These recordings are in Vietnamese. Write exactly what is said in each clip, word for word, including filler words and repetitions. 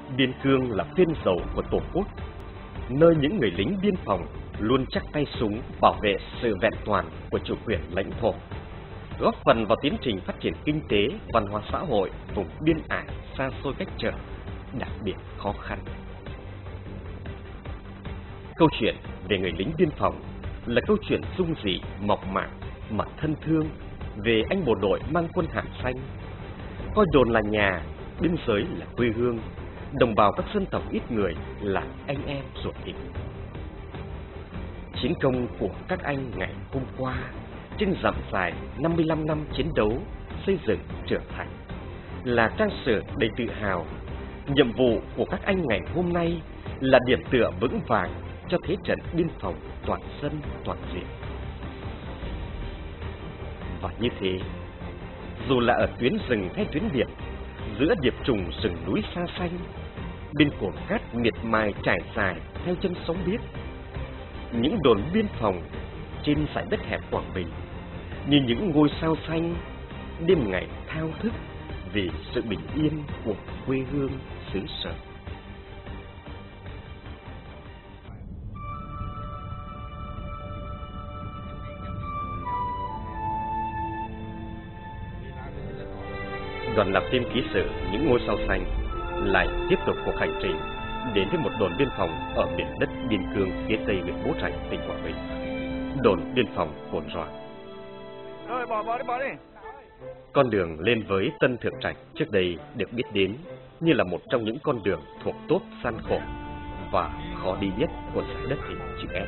Biên cương là phên dầu của Tổ quốc, nơi những người lính biên phòng luôn chắc tay súng bảo vệ sự vẹn toàn của chủ quyền lãnh thổ, góp phần vào tiến trình phát triển kinh tế, văn hóa xã hội vùng biên ải xa xôi cách trở, đặc biệt khó khăn. Câu chuyện về người lính biên phòng là câu chuyện dung dị, mộc mạc mà thân thương về anh bộ đội mang quân hàm xanh, coi đồn là nhà, biên giới là quê hương, đồng bào các dân tộc ít người là anh em ruột thịt. Chiến công của các anh ngày hôm qua trên dặm dài năm mươi lăm năm chiến đấu, xây dựng trưởng thành là trang sử đầy tự hào. Nhiệm vụ của các anh ngày hôm nay là điểm tựa vững vàng cho thế trận biên phòng toàn dân toàn diện. Và như thế, dù là ở tuyến rừng hay tuyến biển, giữa điệp trùng rừng núi xa xanh, bên cồn cát miệt mài trải dài theo chân sóng biếc, những đồn biên phòng trên dải đất hẹp Quảng Bình như những ngôi sao xanh đêm ngày thao thức vì sự bình yên của quê hương xứ sở. Đoàn làm phim ký sự Những Ngôi Sao Xanh lại tiếp tục cuộc hành trình đến với một đồn biên phòng ở miền đất biên cương phía tây huyện Bố Trạch, tỉnh Quảng Bình, đồn biên phòng Cồn Roàng. Rồi, bỏ, bỏ đi, bỏ đi. Con đường lên với Tân Thượng Trạch trước đây được biết đến như là một trong những con đường thuộc top gian khổ và khó đi nhất của dải đất hình chữ S.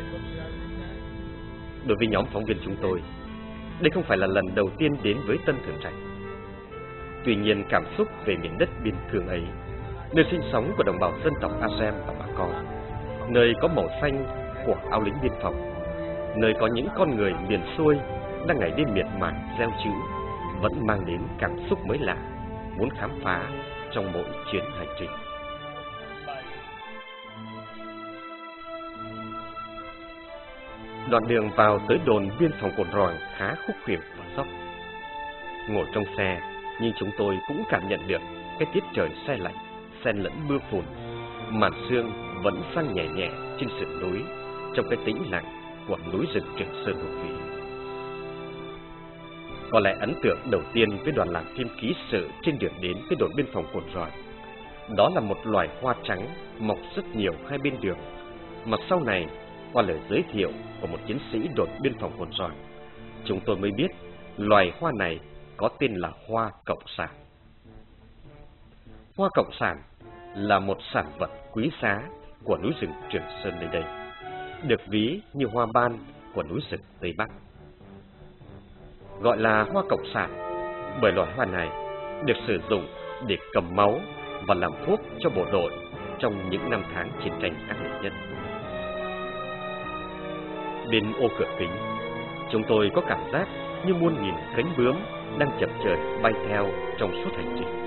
Đối với nhóm phóng viên chúng tôi, đây không phải là lần đầu tiên đến với Tân Thượng Trạch. Tuy nhiên, cảm xúc về miền đất biên cương ấy, nơi sinh sống của đồng bào dân tộc A-Rem và Bà Con, nơi có màu xanh của áo lính biên phòng, nơi có những con người miền xuôi đang ngày đêm miệt mài gieo chữ, vẫn mang đến cảm xúc mới lạ, muốn khám phá trong mỗi chuyến hành trình. Đoạn đường vào tới đồn biên phòng Cồn Roàng khá khúc khuỷu và dốc. Ngồi trong xe, nhưng chúng tôi cũng cảm nhận được cái tiết trời se lạnh, xen lẫn mưa phùn, màn sương vẫn sang nhẹ nhẹ trên sườn núi trong cái tĩnh lặng của núi rừng Trường Sơn hùng vĩ. Có lẽ ấn tượng đầu tiên với đoàn làm phim ký sự trên đường đến với đồn biên phòng Cồn Roàng, đó là một loài hoa trắng mọc rất nhiều hai bên đường, mà sau này qua lời giới thiệu của một chiến sĩ đồn biên phòng Cồn Roàng, chúng tôi mới biết loài hoa này có tên là hoa cộng sản. Hoa cộng sản là một sản vật quý giá của núi rừng Trường Sơn nơi đây, được ví như hoa ban của núi rừng Tây Bắc. Gọi là hoa cộng sản bởi loài hoa này được sử dụng để cầm máu và làm thuốc cho bộ đội trong những năm tháng chiến tranh ác liệt nhất. Bên ô cửa kính, chúng tôi có cảm giác như muôn nghìn cánh bướm đang chập chờn bay theo trong suốt hành trình.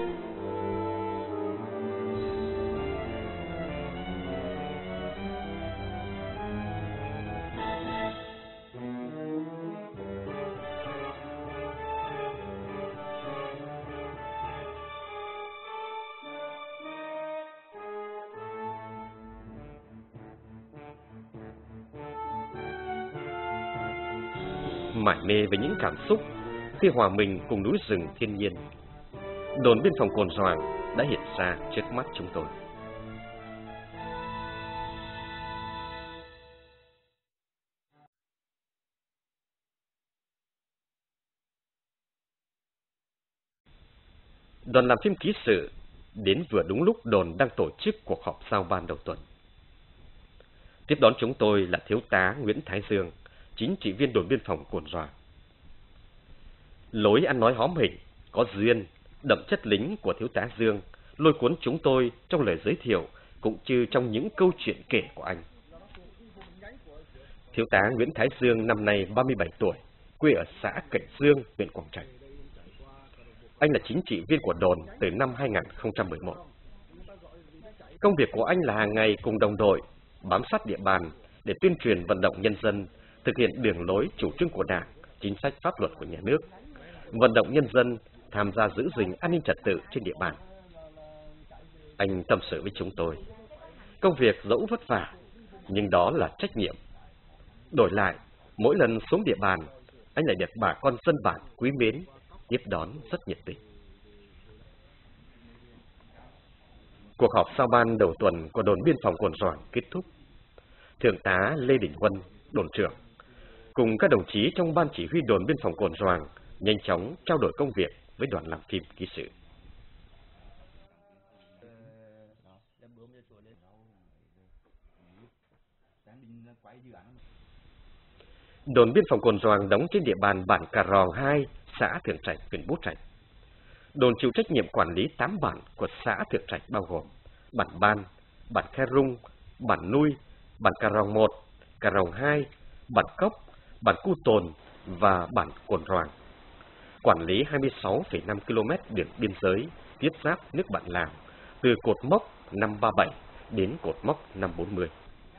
Mải mê với những cảm xúc khi hòa mình cùng núi rừng thiên nhiên, đồn biên phòng Cồn Roàng đã hiện ra trước mắt chúng tôi. Đoàn làm phim ký sự đến vừa đúng lúc đồn đang tổ chức cuộc họp giao ban đầu tuần. Tiếp đón chúng tôi là Thiếu tá Nguyễn Thái Dương, chính trị viên đồn biên phòng Cồn Roàng. Lối ăn nói hóm hỉnh, có duyên, đậm chất lính của Thiếu tá Dương lôi cuốn chúng tôi trong lời giới thiệu cũng như trong những câu chuyện kể của anh. Thiếu tá Nguyễn Thái Dương năm nay ba mươi bảy tuổi, quê ở xã Cảnh Dương, huyện Quảng Trạch. Anh là chính trị viên của đồn từ năm hai nghìn không trăm mười một. Công việc của anh là hàng ngày cùng đồng đội bám sát địa bàn để tuyên truyền vận động nhân dân thực hiện đường lối chủ trương của Đảng, chính sách pháp luật của nhà nước, vận động nhân dân tham gia giữ gìn an ninh trật tự trên địa bàn. Anh tâm sự với chúng tôi, công việc dẫu vất vả, nhưng đó là trách nhiệm. Đổi lại, mỗi lần xuống địa bàn, anh lại được bà con dân bản quý mến, tiếp đón rất nhiệt tình. Cuộc họp giao ban đầu tuần của đồn biên phòng Cồn Roàng kết thúc. Thượng tá Lê Đình Huân, đồn trưởng, cùng các đồng chí trong ban chỉ huy đồn biên phòng Cồn Roàng nhanh chóng trao đổi công việc với đoàn làm phim ký sự. Đồn biên phòng Cồn Roàng đóng trên địa bàn bản Cà Ròng hai, xã Thượng Trạch, huyện Bố Trạch. Đồn chịu trách nhiệm quản lý tám bản của xã Thượng Trạch bao gồm bản Ban, bản Khe Rung, bản Nui, bản Cà Ròng một, Cà Ròng hai, bản Cốc, bản Cu Tồn và bản Cồn Roàng. Quản lý hai mươi sáu phẩy năm ki lô mét đường biên giới tiếp giáp nước bạn Lào từ cột mốc năm ba bảy đến cột mốc năm bốn mươi.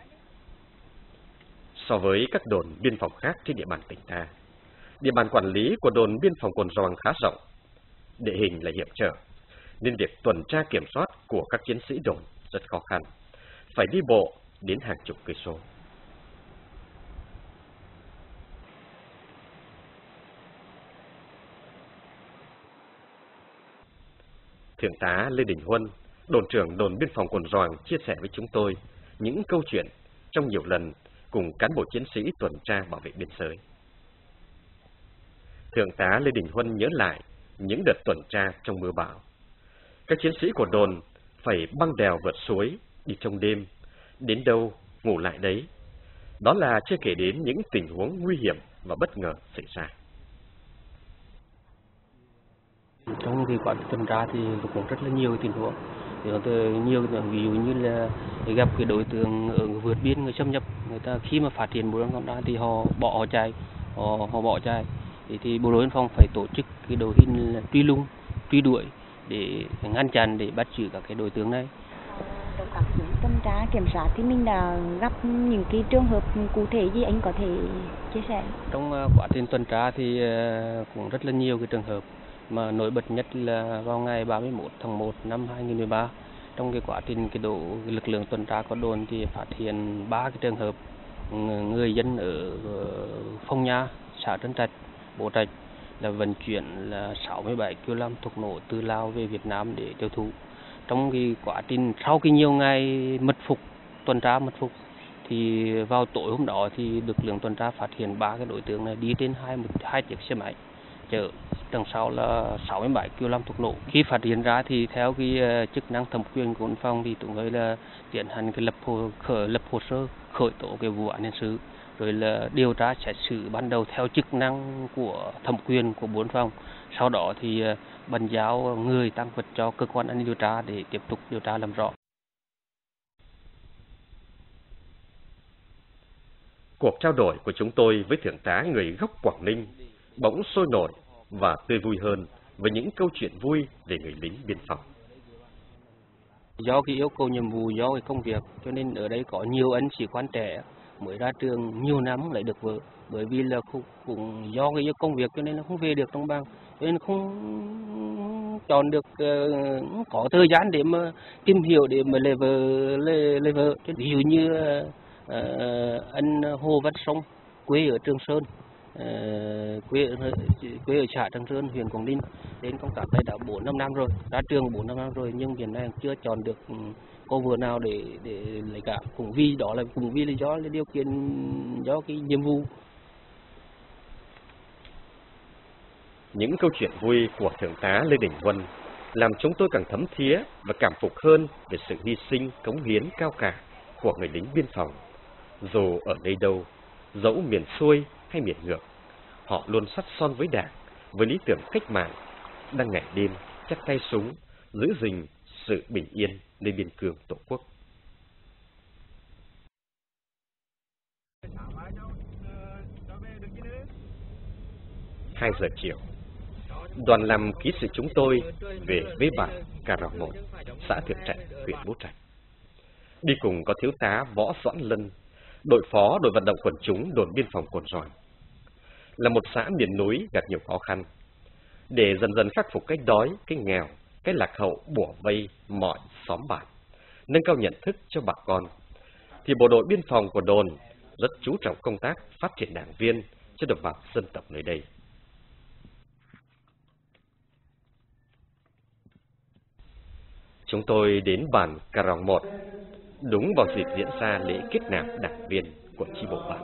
So với các đồn biên phòng khác trên địa bàn tỉnh ta, địa bàn quản lý của đồn biên phòng Cồn Roàng khá rộng, địa hình là hiểm trở, nên việc tuần tra kiểm soát của các chiến sĩ đồn rất khó khăn, phải đi bộ đến hàng chục cây số. Thượng tá Lê Đình Huân, đồn trưởng đồn biên phòng Cồn Roàng chia sẻ với chúng tôi những câu chuyện trong nhiều lần cùng cán bộ chiến sĩ tuần tra bảo vệ biên giới. Thượng tá Lê Đình Huân nhớ lại những đợt tuần tra trong mưa bão. Các chiến sĩ của đồn phải băng đèo vượt suối, đi trong đêm, đến đâu ngủ lại đấy. Đó là chưa kể đến những tình huống nguy hiểm và bất ngờ xảy ra. Trong cái quá trình tuần tra thì cũng rất là nhiều tình huống. Nhiều ví dụ như là gặp cái đối tượng ở vượt biên, người xâm nhập, người ta khi mà phát hiện bộ đội tuần tra thì họ bỏ họ chạy, họ, họ bỏ chạy. Thì, thì bộ đội biên phòng phải tổ chức cái đội hình là truy lùng, truy đuổi để ngăn chặn, để bắt giữ các cái đối tượng này. Trong các chuyến tuần tra kiểm soát thì mình đã gặp những cái trường hợp cụ thể gì anh có thể chia sẻ? Trong quá trình tuần tra thì cũng rất là nhiều cái trường hợp, mà nổi bật nhất là vào ngày ba mươi mốt tháng một năm hai nghìn không trăm mười ba, trong cái quá trình cái độ cái lực lượng tuần tra của đồn thì phát hiện ba cái trường hợp người dân ở Phong Nha, xã Trân Trạch, Bố Trạch là vận chuyển là sáu mươi bảy ki lô gam thuốc nổ từ Lào về Việt Nam để tiêu thụ. Trong cái quá trình sau cái nhiều ngày mật phục tuần tra mật phục thì vào tối hôm đó thì lực lượng tuần tra phát hiện ba cái đối tượng này đi trên hai một hai chiếc xe máy chở đằng sau là sáu mươi bảy ki lô gam thuốc nổ. Khi phát hiện ra thì theo cái chức năng thẩm quyền của biên phòng thì chúng tôi là tiến hành cái lập hồ khởi lập hồ sơ khởi tố cái vụ án hình sự, rồi là điều tra xét xử ban đầu theo chức năng của thẩm quyền của biên phòng. Sau đó thì bàn giao người tăng vật cho cơ quan an ninh điều tra để tiếp tục điều tra làm rõ. Cuộc trao đổi của chúng tôi với thượng tá người gốc Quảng Ninh bỗng sôi nổi và tươi vui hơn với những câu chuyện vui về người lính biên phòng. Do cái yêu cầu nhiệm vụ, do cái công việc, cho nên ở đây có nhiều anh sĩ quan trẻ mới ra trường nhiều năm lại được vợ, bởi vì là cũng, cũng do cái yêu công việc cho nên là không về được trong bang, cho nên không chọn được uh, có thời gian để mà tìm hiểu, để mà lấy vợ lấy, lấy vợ. Ví dụ như uh, anh Hồ Văn Sông quê ở Trường Sơn, uh, quê ở, quê ở xã Trường Sơn, huyện Quảng Ninh, đến công tác đây đã bốn năm năm rồi, ra trường bốn năm năm rồi, nhưng hiện nay chưa chọn được cô vợ nào để để lấy cả. Cũng vì đó là cũng vì lý do là điều kiện, do cái nhiệm vụ. Những câu chuyện vui của thượng tá Lê Đình Huân làm chúng tôi càng thấm thía và cảm phục hơn về sự hy sinh cống hiến cao cả của người lính biên phòng. Dù ở nơi đâu, dẫu miền xuôi hay miền ngược, họ luôn sắt son với Đảng, với lý tưởng cách mạng, đang ngày đêm chắc tay súng giữ gìn sự bình yên nơi biên cương Tổ quốc. Hai giờ chiều, đoàn làm ký sự chúng tôi về với bản Cà Ròng một, xã Thượng Trạch, huyện Bố Trạch. Đi cùng có thiếu tá Võ Doãn Lân, đội phó đội vận động quần chúng đồn biên phòng Cồn Roàng. Là một xã miền núi gặp nhiều khó khăn. Để dần dần khắc phục cái đói, cái nghèo cái lạc hậu bủa vây mọi xóm bản, nâng cao nhận thức cho bà con, thì bộ đội biên phòng của đồn rất chú trọng công tác phát triển đảng viên cho đồng bào dân tộc nơi đây. Chúng tôi đến bản Cà Ròng một, đúng vào dịp diễn ra lễ kết nạp đảng viên của chi bộ bản.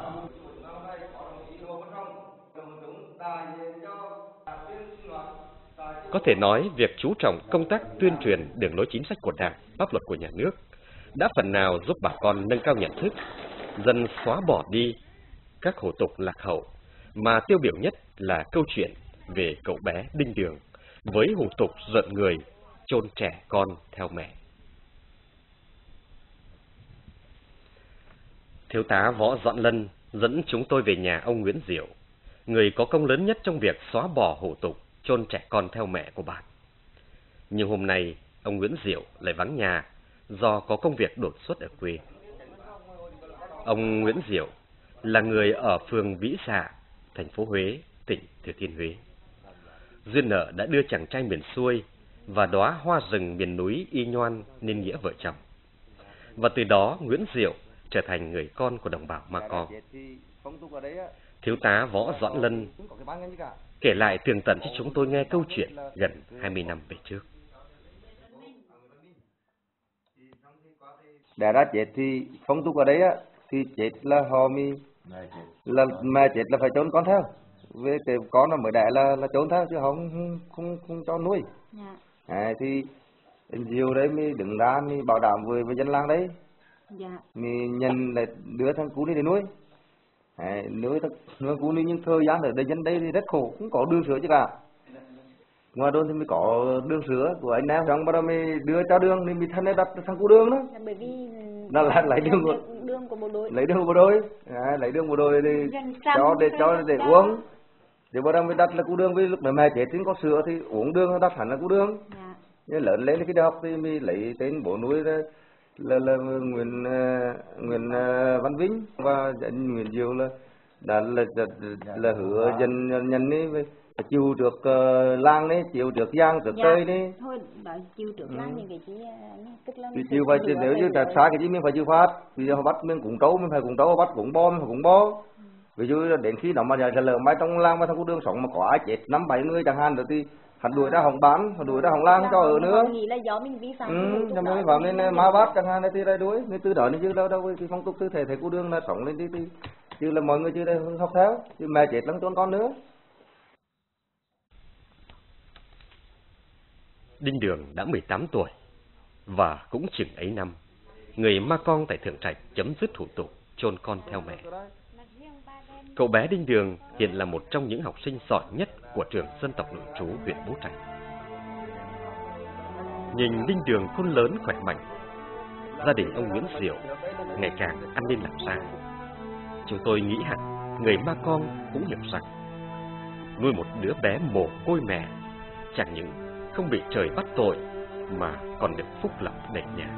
Có thể nói, việc chú trọng công tác tuyên truyền đường lối chính sách của Đảng, pháp luật của nhà nước đã phần nào giúp bà con nâng cao nhận thức, dần xóa bỏ đi các hủ tục lạc hậu, mà tiêu biểu nhất là câu chuyện về cậu bé Đinh Đường với hủ tục giận người, chôn trẻ con theo mẹ. Thiếu tá Võ Doãn Lân dẫn chúng tôi về nhà ông Nguyễn Diệu, người có công lớn nhất trong việc xóa bỏ hủ tục chôn trẻ con theo mẹ của bản. Nhưng hôm nay, ông Nguyễn Diệu lại vắng nhà do có công việc đột xuất ở quê. Ông Nguyễn Diệu là người ở phường Vĩ Dạ, thành phố Huế, tỉnh Thừa Thiên Huế. Duyên nợ đã đưa chàng trai miền xuôi và đóa hoa rừng miền núi y nhoan nên nghĩa vợ chồng. Và từ đó Nguyễn Diệu trở thành người con của đồng bào Ma Co. Thiếu tá Võ Doãn Lân kể lại tường tận cho chúng tôi nghe câu chuyện gần hai mươi năm về trước. Đẻ ra chết thì phong tục ở đấy á, thì chết là họ mi là mẹ chết là phải trốn con theo, về cái con nó mới đẻ là là trốn theo chứ không không không, không cho nuôi. Dạ. À, thì Diệu đấy mới đứng ra mới bảo đảm với với dân làng đấy. Dạ. Mới nhận lại đưa thằng cú đi để nuôi. À, nuôi thằng nuôi cú đi, nhưng thời gian ở đây dân đây thì rất khổ, không có đường sữa chứ cả. Ngoài đồn thì mới có đường sữa của anh em, xong bắt đầu mới đưa cho đường thì mới thân ấy đặt thằng cú đường đó. Là bởi vì Nó là lấy đường của đường của bộ đội. lấy đường của bộ đội, à, lấy đường bộ đội thì cho để cho để uống. Thì bắt đầu mới đặt là cú đường, vì lúc mà mẹ chết thì có sữa thì uống đường nó đặt hẳn là cú đường. Dạ. Nhưng lớn lên cái đọc thì mới lấy tên bố nuôi là là, là Nguyễn uh, Nguyễn uh, Văn Vinh, và anh Nguyễn Diệu là đã là là, là hứa dân nhân ấy chiều được uh, làng đấy, chiều được giang được Dạ. tây đấy. Thôi bảo chiều được làng thì cái chỉ tức là Chiều phải nếu như là xa cái gì mình phải chịu phát, vì giờ họ bắt mình cũng trâu mình phải cũng trâu, bắt cũng bom cũng bó. Ví dụ đến khi nó mà giờ lỡ mai trong làng mà trong khu đường sống mà có ai chết năm bảy người chẳng hạn rồi thì hắn đuổi ra hồng bán, hắn đuổi ra hồng lang cho ở nữa. Nghĩ là do mình vi phạm. Ừ, cho nên vào nên má bát chẳng hạn thì đây đuổi, nên từ đó nên chứ đâu đâu thì phong tục tư thể thầy khu đường là sống lên đi thì chứ là mọi người chưa đây học theo, chứ mẹ chết lắm trốn con nữa. Đinh Đường đã mười tám tuổi và cũng chừng ấy năm, người Ma Con tại Thượng Trạch chấm dứt thủ tục chôn con theo mẹ. Cậu bé Đinh Đường hiện là một trong những học sinh giỏi nhất của trường dân tộc nội trú huyện Bố Trạch. Nhìn Đinh Đường khôn lớn khỏe mạnh, gia đình ông Nguyễn Diệu ngày càng ăn nên làm ra. Chúng tôi nghĩ hẳn người Ma Con cũng hiểu rằng nuôi một đứa bé mồ côi mẹ chẳng những không bị trời bắt tội mà còn được phúc lộc đầy nhà.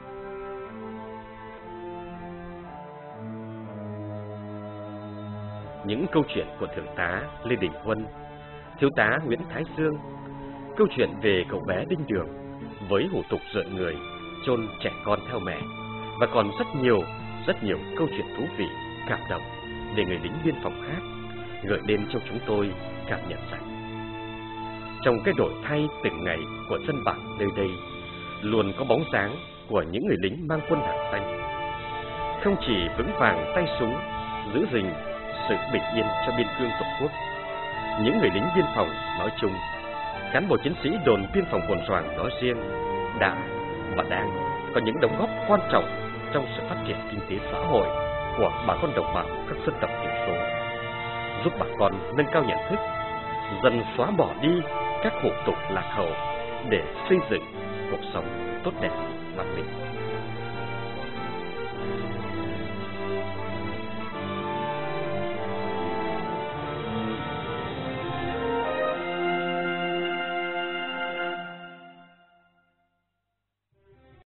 Những câu chuyện của Thượng tá Lê Đình Huân, Thiếu tá Nguyễn Thái Dương, câu chuyện về cậu bé Đinh Đường với hủ tục rợn người, chôn trẻ con theo mẹ, và còn rất nhiều, rất nhiều câu chuyện thú vị, cảm động về người lính biên phòng khác, gợi lên cho chúng tôi cảm nhận rằng trong cái đổi thay từng ngày của dân bản nơi đây luôn có bóng dáng của những người lính mang quân hàm xanh, không chỉ vững vàng tay súng giữ gìn sự bình yên cho biên cương tổ quốc. Những người lính biên phòng nói chung, cán bộ chiến sĩ đồn biên phòng Cồn Soàng nói riêng đã và đang có những đóng góp quan trọng trong sự phát triển kinh tế xã hội của bà con đồng bào các dân tộc thiểu số, giúp bà con nâng cao nhận thức, dần xóa bỏ đi các hủ tục lạc hậu để xây dựng cuộc sống tốt đẹp văn minh.